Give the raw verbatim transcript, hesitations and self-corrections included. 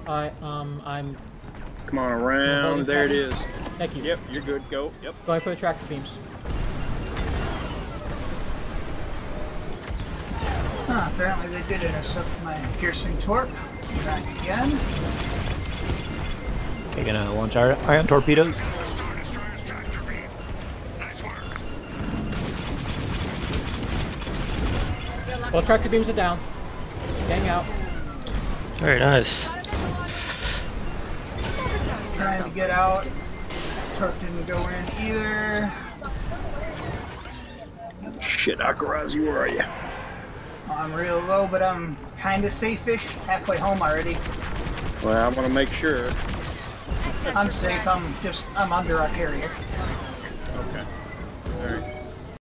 I um I'm. Come on around. There it is. Thank you. Yep, you're good. Go. Yep. Going for the tractor beams. Huh, apparently they did intercept my piercing torque. Trying again. Okay, gonna launch our ion torpedoes. Well, tractor beams are down. Gang out. Very nice. Trying to get out. Torque didn't go in either. Shit, Akarazi, where are you? I'm real low, but I'm kind of safe-ish. Halfway home already. Well, I want to make sure. I'm safe. I'm just, I'm under a carrier. Okay. All right.